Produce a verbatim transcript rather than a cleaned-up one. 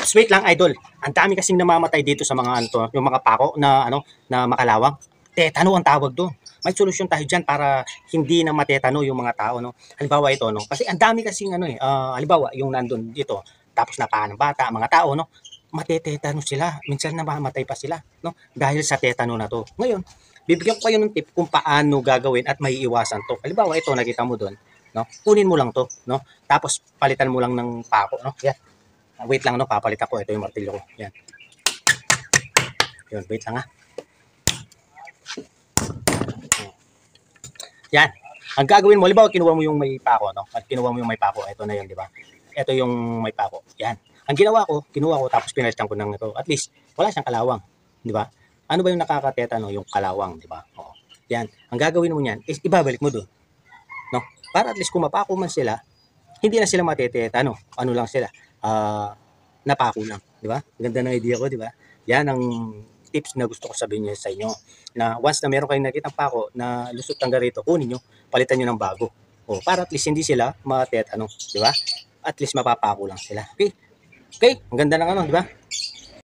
Oops, wait lang idol. Ang dami kasing namamatay dito sa mga ano to, yung mga pako na ano na makalawang. Tetano ang tawag doon. May solusyon tayo diyan para hindi na matetano yung mga tao no. Halimbawa ito no, kasi ang dami kasing ano eh, ah, halimbawa yung nandun dito, tapos napaan ng bata, mga tao no, matetetano sila. Minsan namamatay pa sila no dahil sa tetano na to. Ngayon, bibigyan ko kayo ng tip kung paano gagawin at maiiwasan to. Halimbawa ito nakita mo doon, no? Kunin mo lang to, no? Tapos palitan mo lang ng pako, no? Yan. Wait lang no, papalitan ko. Ito yung martilyo ko. Yan. Yun, wait lang ha. Yan. Ang gagawin mo, halimbawa kinuha mo yung may pako, no? At kinuha mo yung may pako, ito na yun, di ba? Ito yung may pako. Yan. Ang ginawa ko, kinuha ko tapos pinalitan ko ng ito. At least wala siyang kalawang, di ba? Ano ba yung nakakateta no, yung kalawang, di ba? Oo. Yan. Ang gagawin mo niyan is ibabalik mo doon, no? Para at least kung mapako man sila, hindi na sila mateteta, no? Ano lang sila? Ah, uh, napako lang, di ba? Ganda ng idea ko, di ba? Yan ang tips na gusto ko sabihin niyo sa inyo. Na once na meron kayong nakitang pako na lusot hanggang rito, kunin nyo, palitan nyo ng bago. O, para at least hindi sila matetano, di ba? At least mapapako lang sila. Okay? Okay? Ang ganda ng ano, di ba?